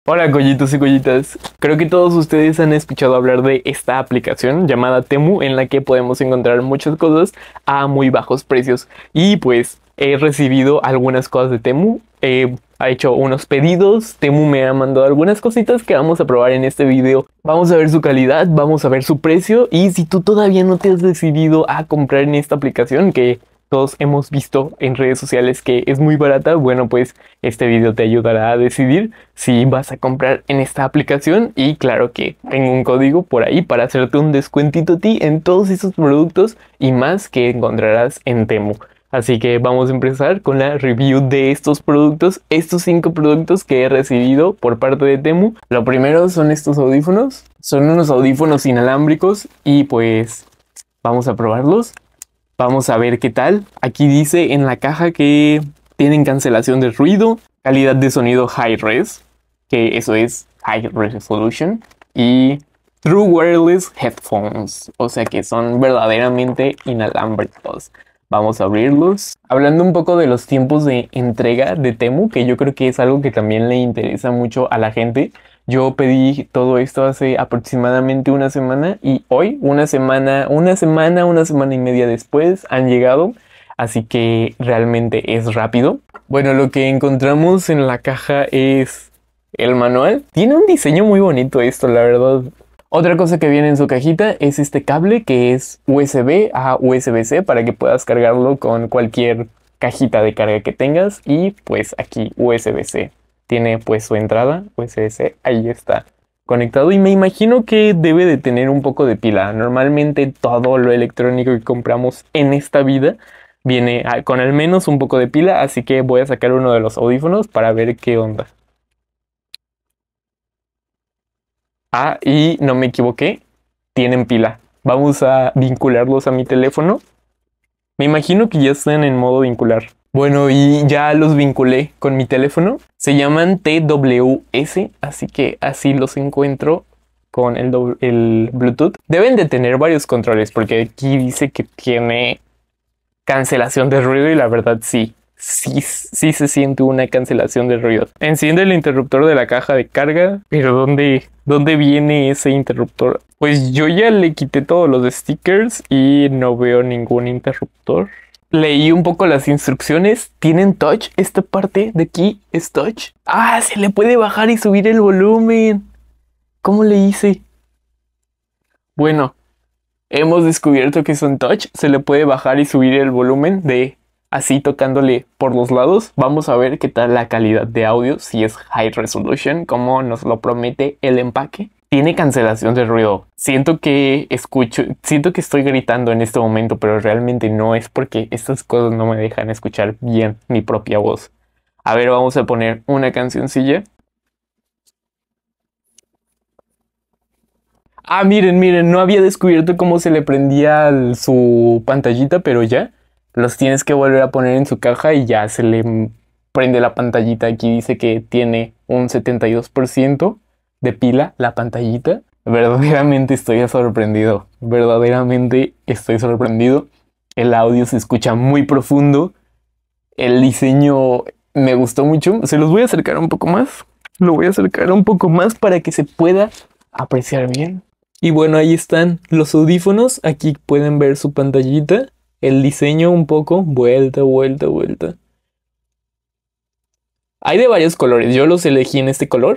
Hola collitos y collitas, creo que todos ustedes han escuchado hablar de esta aplicación llamada Temu en la que podemos encontrar muchas cosas a muy bajos precios y pues he recibido algunas cosas de Temu, he hecho unos pedidos, Temu me ha mandado algunas cositas que vamos a probar en este video. Vamos a ver su calidad, vamos a ver su precio y si tú todavía no te has decidido a comprar en esta aplicación que todos hemos visto en redes sociales que es muy barata, bueno pues este video te ayudará a decidir si vas a comprar en esta aplicación y claro que tengo un código por ahí para hacerte un descuentito a ti en todos esos productos y más que encontrarás en Temu. Así que vamos a empezar con la review de estos productos, estos 5 productos que he recibido por parte de Temu. Lo primero son estos audífonos, son unos audífonos inalámbricos y pues vamos a probarlos. Vamos a ver qué tal. Aquí dice en la caja que tienen cancelación de ruido, calidad de sonido high res, que eso es high resolution, y true wireless headphones, o sea que son verdaderamente inalámbricos. Vamos a abrirlos. Hablando un poco de los tiempos de entrega de Temu, que yo creo que es algo que también le interesa mucho a la gente. Yo pedí todo esto hace aproximadamente una semana y hoy, una semana y media después han llegado. Así que realmente es rápido. Bueno, lo que encontramos en la caja es el manual. Tiene un diseño muy bonito esto, la verdad. Otra cosa que viene en su cajita es este cable que es USB a USB-C para que puedas cargarlo con cualquier cajita de carga que tengas. Y pues aquí USB-C. Tiene pues su entrada USB-C, ahí está conectado y me imagino que debe de tener un poco de pila. Normalmente todo lo electrónico que compramos en esta vida viene con al menos un poco de pila, así que voy a sacar uno de los audífonos para ver qué onda. Ah, y no me equivoqué, tienen pila. Vamos a vincularlos a mi teléfono. Me imagino que ya están en modo vincular. Bueno, y ya los vinculé con mi teléfono. Se llaman TWS, así que así los encuentro con el Bluetooth. Deben de tener varios controles porque aquí dice que tiene cancelación de ruido y la verdad sí se siente una cancelación de ruido. Enciende el interruptor de la caja de carga, pero ¿dónde viene ese interruptor? Pues yo ya le quité todos los stickers y no veo ningún interruptor. Leí un poco las instrucciones, tienen touch, esta parte de aquí es touch. ¡Ah! Se le puede bajar y subir el volumen. ¿Cómo le hice? Bueno, hemos descubierto que son touch, se le puede bajar y subir el volumen de así tocándole por los lados. Vamos a ver qué tal la calidad de audio, si es high resolution, como nos lo promete el empaque. Tiene cancelación de ruido. Siento que estoy gritando en este momento, pero realmente no es porque estas cosas no me dejan escuchar bien mi propia voz. A ver, vamos a poner una cancioncilla. Ah, miren, no había descubierto cómo se le prendía su pantallita, pero ya los tienes que volver a poner en su caja y ya se le prende la pantallita. Aquí dice que tiene un 72% de pila la pantallita. Verdaderamente estoy sorprendido. Verdaderamente estoy sorprendido. El audio se escucha muy profundo. El diseño me gustó mucho. Se los voy a acercar un poco más. Lo voy a acercar un poco más para que se pueda apreciar bien. Y bueno, ahí están los audífonos. Aquí pueden ver su pantallita. El diseño un poco. Vuelta. Hay de varios colores. Yo los elegí en este color.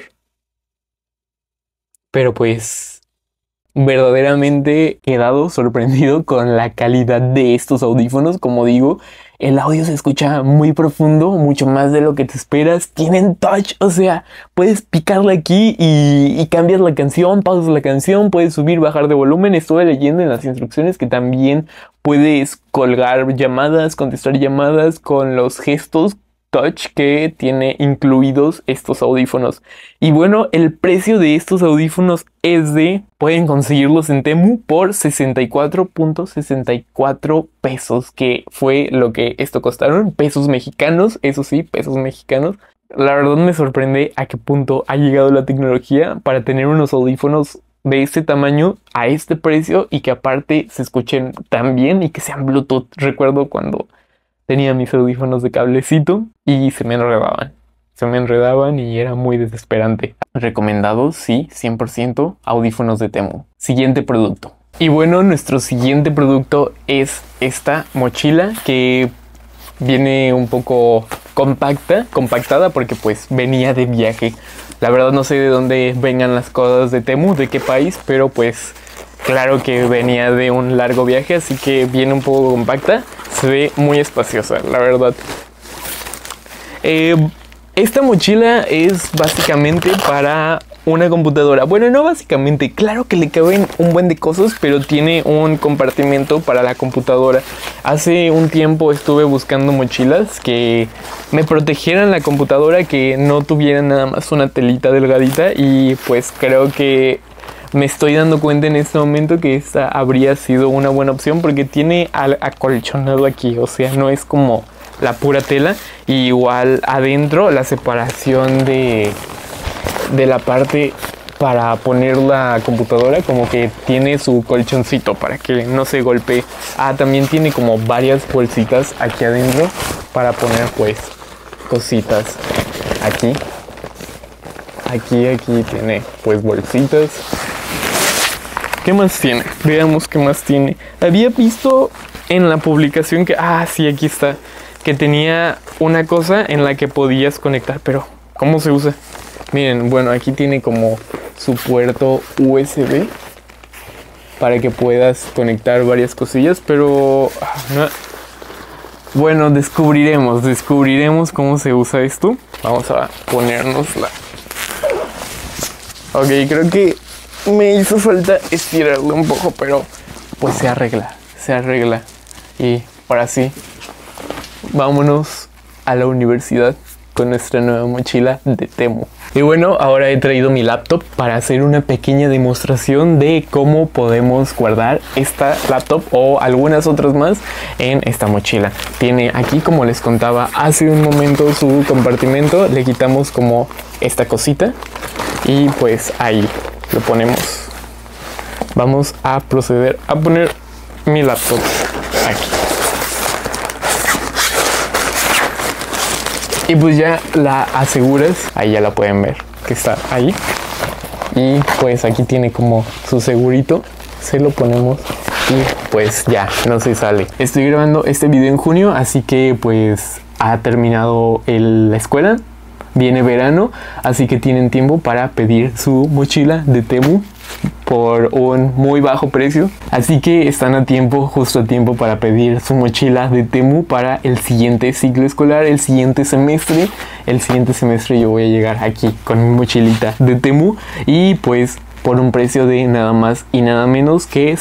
Pero pues verdaderamente he quedado sorprendido con la calidad de estos audífonos. Como digo, el audio se escucha muy profundo, mucho más de lo que te esperas. Tienen touch, o sea, puedes picarle aquí y cambias la canción, pausas la canción, puedes subir, bajar de volumen. Estuve leyendo en las instrucciones que también puedes colgar llamadas, contestar llamadas con los gestos touch que tiene incluidos estos audífonos. Y bueno, el precio de estos audífonos pueden conseguirlos en Temu por 64.64 pesos, que fue lo que esto costaron, pesos mexicanos, eso sí, pesos mexicanos. La verdad me sorprende a qué punto ha llegado la tecnología para tener unos audífonos de este tamaño a este precio y que aparte se escuchen tan bien y que sean Bluetooth. Recuerdo cuando tenía mis audífonos de cablecito y se me enredaban. se me enredaban y era muy desesperante. Recomendados, sí, 100%, audífonos de Temu. Siguiente producto. Y bueno, nuestro siguiente producto es esta mochila que viene un poco compactada porque pues venía de viaje. La verdad no sé de dónde vengan las cosas de Temu, de qué país, pero pues claro que venía de un largo viaje, así que viene un poco compacta. Se ve muy espaciosa, la verdad. Esta mochila es básicamente para una computadora. Bueno, no básicamente, claro que le caben un buen de cosas, pero tiene un compartimento para la computadora. Hace un tiempo estuve buscando mochilas que me protegieran la computadora, que no tuvieran nada más una telita delgadita, y pues creo que me estoy dando cuenta en este momento que esta habría sido una buena opción porque tiene acolchonado aquí, o sea, no es como la pura tela. Y igual adentro la separación de la parte para poner la computadora, como que tiene su colchoncito para que no se golpee. También tiene como varias bolsitas aquí adentro para poner pues cositas. Aquí tiene pues bolsitas. ¿Qué más tiene? Veamos qué más tiene. Había visto en la publicación que... sí, aquí está. Que tenía una cosa en la que podías conectar, pero ¿cómo se usa? Miren, bueno, aquí tiene como su puerto USB para que puedas conectar varias cosillas, pero no. Bueno, descubriremos cómo se usa esto. Vamos a ponérnosla. Ok, creo que me hizo falta estirarlo un poco, pero pues se arregla. Y ahora sí, vámonos a la universidad con nuestra nueva mochila de Temu. Y bueno, ahora he traído mi laptop para hacer una pequeña demostración de cómo podemos guardar esta laptop o algunas otras más en esta mochila. Tiene aquí, como les contaba hace un momento, su compartimento. Le quitamos como esta cosita y pues ahí lo ponemos. Vamos a proceder a poner mi laptop aquí. Y pues ya la aseguras, ahí ya la pueden ver que está ahí. Y pues aquí tiene como su segurito, se lo ponemos y pues ya no se sale. Estoy grabando este video en junio, así que pues ha terminado la escuela, viene verano, así que tienen tiempo para pedir su mochila de Temu por un muy bajo precio. Así que están a tiempo, justo a tiempo, para pedir su mochila de Temu para el siguiente ciclo escolar, el siguiente semestre. El siguiente semestre yo voy a llegar aquí con mi mochilita de Temu y pues por un precio de nada más y nada menos que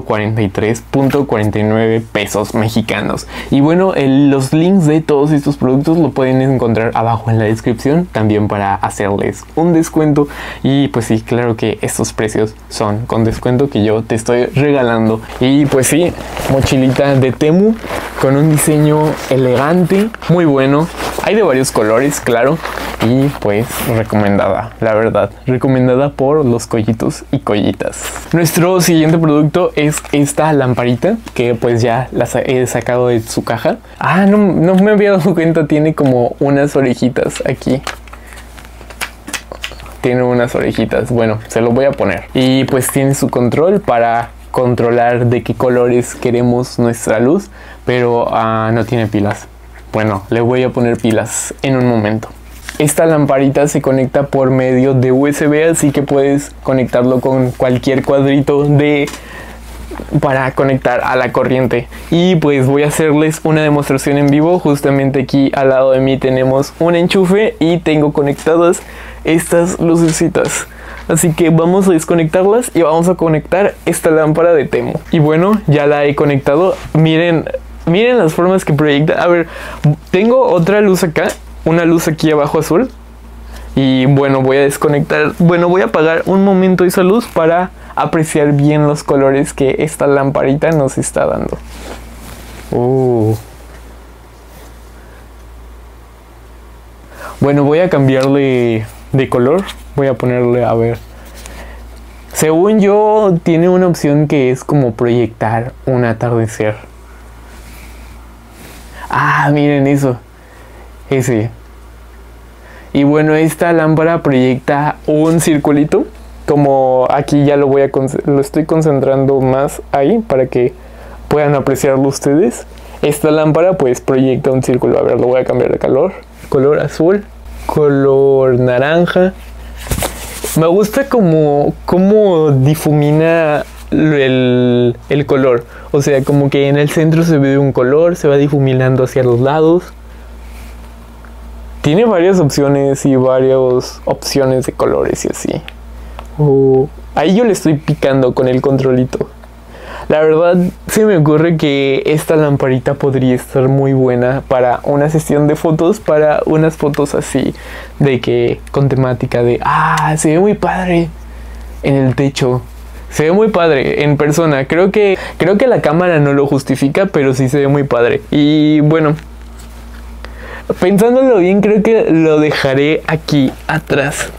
143.49 pesos mexicanos. Y bueno, los links de todos estos productos lo pueden encontrar abajo en la descripción, también para hacerles un descuento. Y pues sí, claro que estos precios son con descuento que yo te estoy regalando. Y pues sí, mochilita de Temu con un diseño elegante, muy bueno. Hay de varios colores, claro. Y pues recomendada, la verdad, recomendada por los collitos y collitas. Nuestro siguiente producto es esta lamparita que pues ya la he sacado de su caja. No me había dado cuenta, tiene como unas orejitas aquí. Tiene unas orejitas, bueno, se lo voy a poner. Y pues tiene su control para controlar de qué colores queremos nuestra luz, pero no tiene pilas. Bueno, le voy a poner pilas en un momento. Esta lamparita se conecta por medio de USB, así que puedes conectarlo con cualquier cuadrito para conectar a la corriente. Y pues voy a hacerles una demostración en vivo. Justamente aquí al lado de mí tenemos un enchufe y tengo conectadas estas lucecitas. Así que vamos a desconectarlas y vamos a conectar esta lámpara de Temu. Y bueno, ya la he conectado. Miren las formas que proyecta. A ver, tengo otra luz acá. Una luz aquí abajo azul. Y bueno, voy a desconectar. Bueno, voy a apagar un momento esa luz para apreciar bien los colores que esta lamparita nos está dando. Bueno, voy a cambiarle de color. Voy a ponerle, a ver. Según yo, tiene una opción que es como proyectar un atardecer. Miren eso. Ese. Y bueno, esta lámpara proyecta un circulito. Como aquí ya lo estoy concentrando más ahí para que puedan apreciarlo ustedes. Esta lámpara pues proyecta un círculo. A ver, lo voy a cambiar de color azul, color naranja. Me gusta como difumina el color. O sea, como que en el centro se ve un color, se va difuminando hacia los lados. Tiene varias opciones y varias opciones de colores y así. Ahí yo le estoy picando con el controlito. La verdad, se me ocurre que esta lamparita podría estar muy buena para una sesión de fotos, para unas fotos así, de que con temática de, se ve muy padre en el techo. Se ve muy padre en persona. Creo que la cámara no lo justifica, pero sí se ve muy padre. Y bueno, pensándolo bien, creo que lo dejaré aquí atrás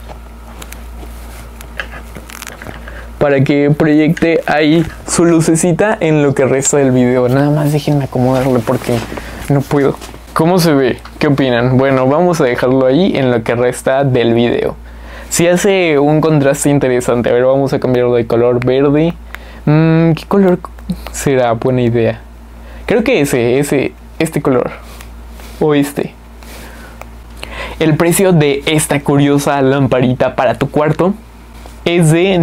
para que proyecte ahí su lucecita en lo que resta del video. Nada más déjenme acomodarlo porque no puedo. ¿Cómo se ve? ¿Qué opinan? Bueno, vamos a dejarlo ahí en lo que resta del video. Sí hace un contraste interesante. A ver, vamos a cambiarlo de color verde. ¿Qué color será? Buena idea. Creo que este color. O este. El precio de esta curiosa lamparita para tu cuarto es de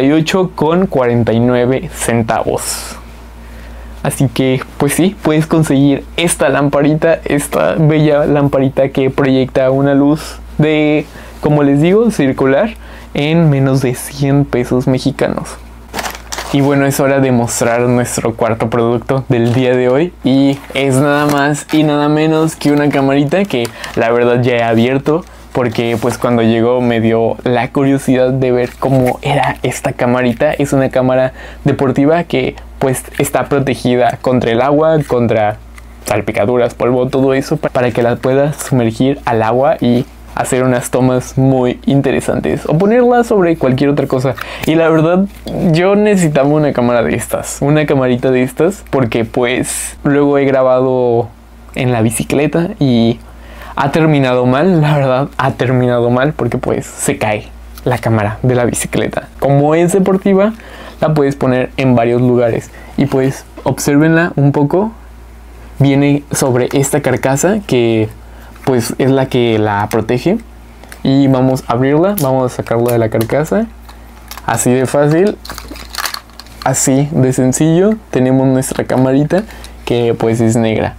98,49 centavos. Así que, pues sí, puedes conseguir esta lamparita, esta bella lamparita que proyecta una luz de, como les digo, circular, en menos de 100 pesos mexicanos. Y bueno, es hora de mostrar nuestro cuarto producto del día de hoy. Y es nada más y nada menos que una camarita que la verdad ya he abierto, porque pues cuando llegó me dio la curiosidad de ver cómo era esta camarita. Es una cámara deportiva que pues está protegida contra el agua, contra salpicaduras, polvo, todo eso, para que la puedas sumergir al agua y hacer unas tomas muy interesantes o ponerla sobre cualquier otra cosa. Y la verdad, yo necesitaba una cámara de estas, una camarita de estas, porque pues luego he grabado en la bicicleta y ha terminado mal. La verdad, ha terminado mal porque pues se cae la cámara de la bicicleta. Como es deportiva, la puedes poner en varios lugares y pues obsérvenla un poco. Viene sobre esta carcasa que pues es la que la protege. Y vamos a abrirla, vamos a sacarla de la carcasa. Así de fácil, así de sencillo. Tenemos nuestra camarita que pues es negra.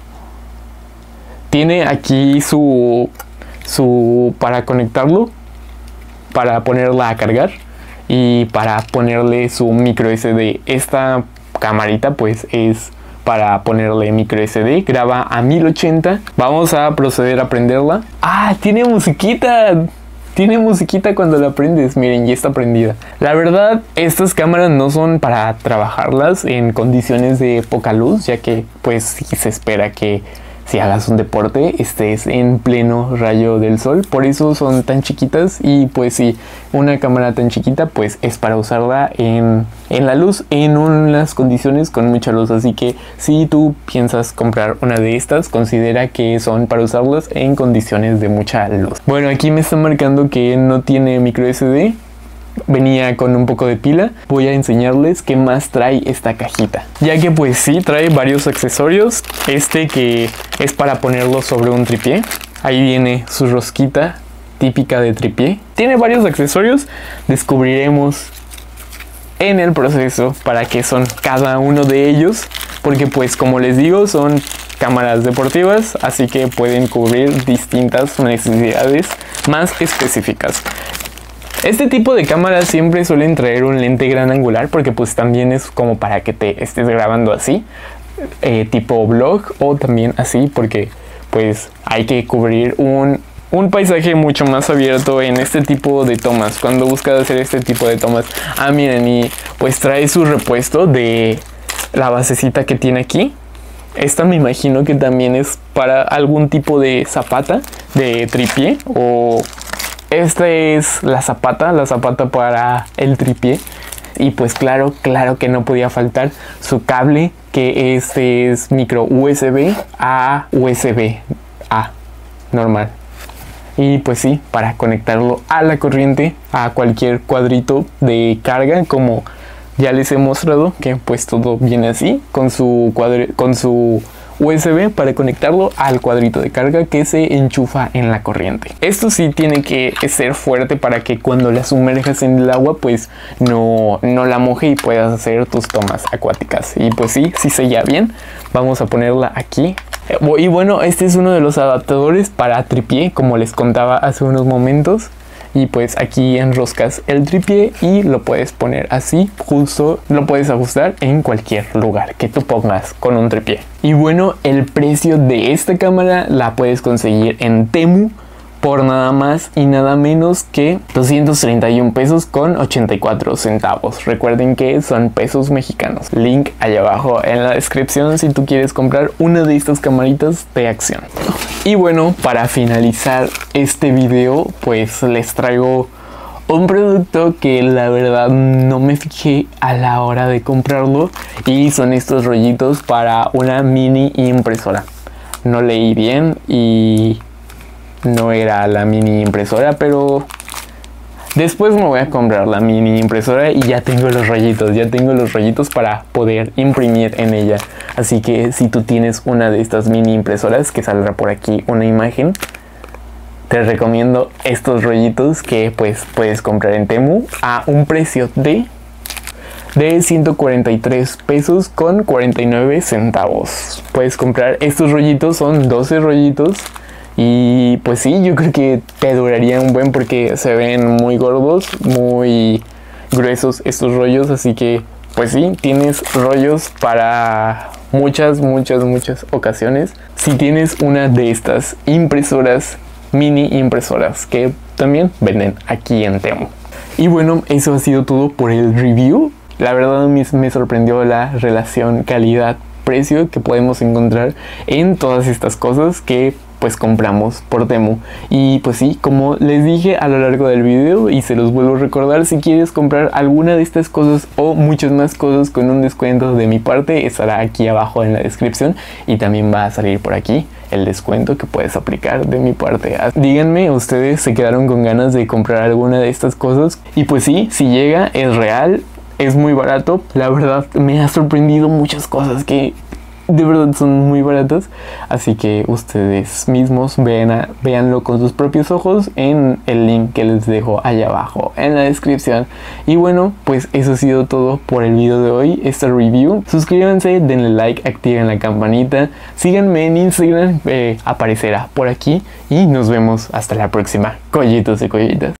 Tiene aquí su para conectarlo, para ponerla a cargar y para ponerle su micro SD. Esta camarita pues es para ponerle micro SD, graba a 1080. Vamos a proceder a prenderla. Tiene musiquita. Tiene musiquita cuando la prendes. Miren, ya está prendida. La verdad, estas cámaras no son para trabajarlas en condiciones de poca luz, ya que pues sí se espera que si hagas un deporte estés en pleno rayo del sol. Por eso son tan chiquitas. Y pues sí, una cámara tan chiquita pues es para usarla en la luz, en unas condiciones con mucha luz. Así que si tú piensas comprar una de estas, considera que son para usarlas en condiciones de mucha luz. Bueno, aquí me está marcando que no tiene micro SD. Venía con un poco de pila. Voy a enseñarles qué más trae esta cajita, ya que pues sí trae varios accesorios. Este que es para ponerlo sobre un tripié. Ahí viene su rosquita típica de tripié. Tiene varios accesorios. Descubriremos en el proceso para qué son cada uno de ellos, porque pues como les digo, son cámaras deportivas, así que pueden cubrir distintas necesidades más específicas. Este tipo de cámaras siempre suelen traer un lente gran angular, porque pues también es como para que te estés grabando así, tipo vlog, o también así porque pues hay que cubrir un paisaje mucho más abierto en este tipo de tomas, cuando buscas hacer este tipo de tomas. Miren, y pues trae su repuesto de la basecita que tiene aquí. Esta me imagino que también es para algún tipo de zapata, de tripié, o esta es la zapata para el tripié. Y pues claro que no podía faltar su cable, que este es micro USB a USB A normal. Y pues sí, para conectarlo a la corriente, a cualquier cuadrito de carga, como ya les he mostrado, que pues todo viene así, con su USB para conectarlo al cuadrito de carga que se enchufa en la corriente. Esto sí tiene que ser fuerte para que cuando la sumerjas en el agua pues no la moje y puedas hacer tus tomas acuáticas. Y pues sí sella bien. Vamos a ponerla aquí. Y bueno, este es uno de los adaptadores para tripié, como les contaba hace unos momentos. Y pues aquí enroscas el tripié y lo puedes poner así, justo lo puedes ajustar en cualquier lugar que tú pongas con un tripié. Y bueno, el precio de esta cámara la puedes conseguir en Temu por nada más y nada menos que 231 pesos con 84 centavos. Recuerden que son pesos mexicanos. Link allá abajo en la descripción si tú quieres comprar una de estas camaritas de acción. Y bueno, para finalizar este video, pues les traigo un producto que la verdad no me fijé a la hora de comprarlo, y son estos rollitos para una mini impresora. No leí bien y no era la mini impresora, pero después me voy a comprar la mini impresora y ya tengo los rollitos para poder imprimir en ella. Así que si tú tienes una de estas mini impresoras, que saldrá por aquí una imagen, te recomiendo estos rollitos que pues puedes comprar en Temu a un precio de 143 pesos con 49 centavos. Puedes comprar estos rollitos, son 12 rollitos. Y pues sí, yo creo que te duraría un buen, porque se ven muy gordos, muy gruesos estos rollos. Así que pues sí, tienes rollos para muchas ocasiones. Si tienes una de estas impresoras, mini impresoras, que también venden aquí en Temu. Y bueno, eso ha sido todo por el review. La verdad me sorprendió la relación calidad-precio que podemos encontrar en todas estas cosas que pues compramos por Temu. Y pues sí, como les dije a lo largo del video y se los vuelvo a recordar, si quieres comprar alguna de estas cosas o muchas más cosas con un descuento de mi parte, estará aquí abajo en la descripción, y también va a salir por aquí el descuento que puedes aplicar de mi parte. Díganme, ¿ustedes se quedaron con ganas de comprar alguna de estas cosas? Y pues sí, si llega, es real, es muy barato. La verdad me ha sorprendido muchas cosas que de verdad son muy baratas, así que ustedes mismos véanlo con sus propios ojos en el link que les dejo allá abajo en la descripción. Y bueno, pues eso ha sido todo por el video de hoy, esta review. Suscríbanse, denle like, activen la campanita, síganme en Instagram, aparecerá por aquí, y nos vemos hasta la próxima, collitos y collitas.